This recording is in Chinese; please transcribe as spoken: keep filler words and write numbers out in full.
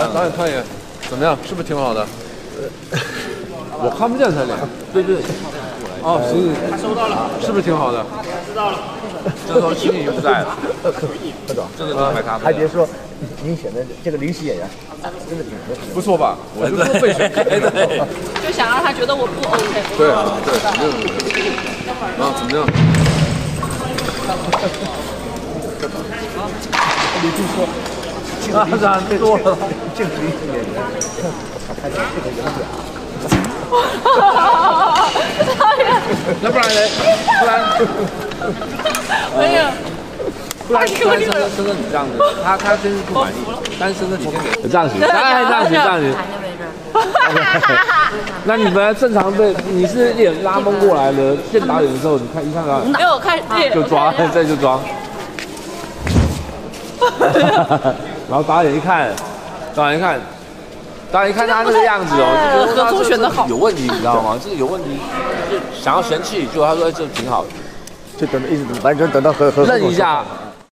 导演导演，怎么样？是不是挺好的？我看不见他脸。对对。哦，行行，他收到了，是不是挺好的？知道了。这时候心已经不在了。 何总， 这个都还咖啡。 还别说，您选的这个临时演员，真的挺合适。 不错吧？我就说备选。对。 就想让他觉得我不 OK。 对对，肯定的。啊，怎么样？ 李柱说。 啊，染多了， 这个临时演员，他拍的这个演讲。 要不然呢？不然， 没有。 不然，不然生生生生你这样子，他他真是不满意。但是生生你先给这样行，哎，这样行，这样行。那你们正常对，你是脸拉蒙过来的，见导演的时候，你看一看到， 没有看， 就装，这就装。然后导演一看，导演一看，导演一看他那个样子哦，就觉得合作选的好， 有问题，你知道吗？这个有问题，就想要嫌弃，结果他说这挺好的， 就等一直等，反正等到合合愣一下，